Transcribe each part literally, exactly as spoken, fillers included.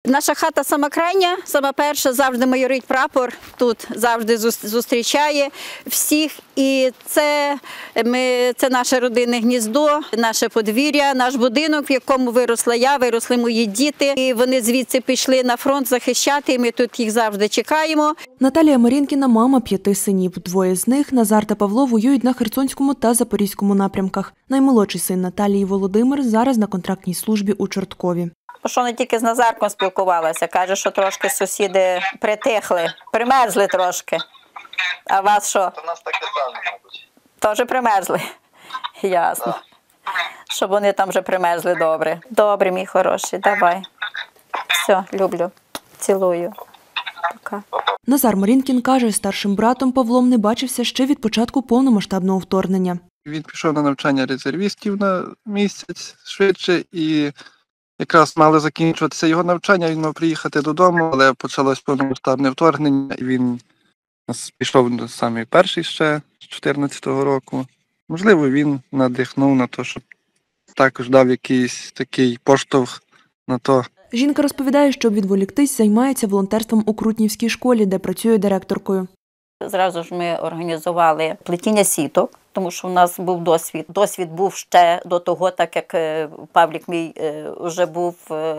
Наша хата сама крайня, сама перша, завжди майорить прапор, тут завжди зустрічає всіх. І це, ми, це наше родинне гніздо, наше подвір'я, наш будинок, в якому виросла я, виросли мої діти. І вони звідси пішли на фронт захищати, і ми тут їх завжди чекаємо. Наталія Марінкіна – мама п'яти синів. Двоє з них, Назар та Павло, воюють на Херсонському та Запорізькому напрямках. Наймолодший син Наталії, Володимир, зараз на контрактній службі у Чорткові. Що не тільки з Назарком спілкувалася, каже, що трошки сусіди притихли, примерзли трошки. А вас що? У нас таке саме, мабуть. Теж примерзли? Ясно. Так. Щоб вони там вже примерзли добре. Добре, мій хороший, давай. Все, люблю, цілую. Пока. Назар Марінкін каже, старшим братом Павлом не бачився ще від початку повномасштабного вторгнення. Він пішов на навчання резервістів на місяць швидше і якраз мали закінчуватися його навчання, він мав приїхати додому, але почалось повномасштабне вторгнення, і він пішов самий перший ще з чотирнадцятого року. Можливо, він надихнув на те, щоб також дав якийсь такий поштовх на то. Жінка розповідає, щоб відволіктись, займається волонтерством у Крутнівській школі, де працює директоркою. Зразу ж ми організували плетіння сіток, тому що в нас був досвід. Досвід був ще до того, так як Павлік мій вже був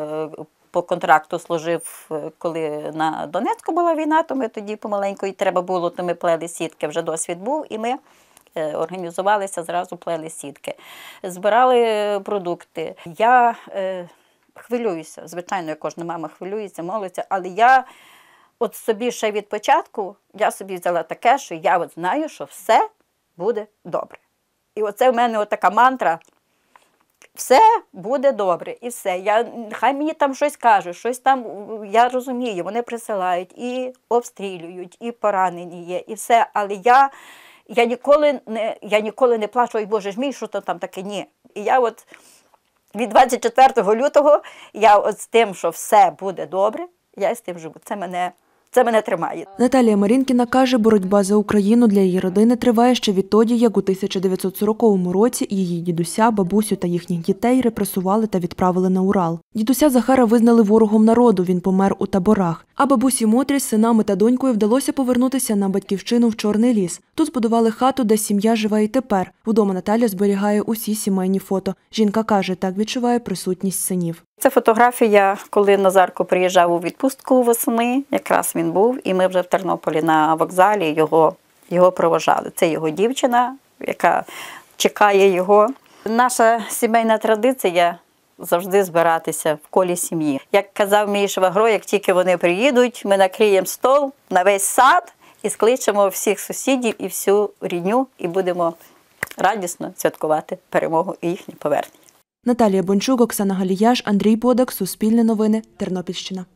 по контракту, служив, коли на Донецьку була війна, то ми тоді помаленьку і треба було, то ми плели сітки, вже досвід був, і ми організувалися, зразу плели сітки. Збирали продукти. Я е, хвилююся, звичайно, як кожна мама хвилюється, молиться, але я от собі ще від початку, я собі взяла таке, що я от знаю, що все буде добре. І оце в мене така мантра: все буде добре, і все. Я, хай мені там щось кажуть, щось там, я розумію, вони присилають, і обстрілюють, і поранені є, і все, але я, я, ніколи, не, я ніколи не плачу, ой, Боже ж мій, що то там таке, ні. І я от від двадцять четвертого лютого, я от з тим, що все буде добре, я з тим живу. Це мене, це мене тримає. Наталія Марінкіна каже, боротьба за Україну для її родини триває ще відтоді, як у тисяча дев'ятсот сороковому році її дідуся, бабусю та їхніх дітей репресували та відправили на Урал. Дідуся Захара визнали ворогом народу, він помер у таборах. А бабусі Мотрі з синами та донькою вдалося повернутися на батьківщину в Чорний ліс. Тут збудували хату, де сім'я живе і тепер. Вдома Наталя зберігає усі сімейні фото. Жінка каже, так відчуває присутність синів. Це фотографія, коли Назарко приїжджав у відпустку восени, якраз він був, і ми вже в Тернополі на вокзалі його, його провожали. Це його дівчина, яка чекає його. Наша сімейна традиція – завжди збиратися в колі сім'ї. Як казав мій швагро, як тільки вони приїдуть, ми накриємо стол на весь сад і скличемо всіх сусідів і всю рідню, і будемо радісно святкувати перемогу і їхнє повернення. Наталія Бончук, Оксана Галіяш, Андрій Бодак, Суспільне новини, Тернопільщина.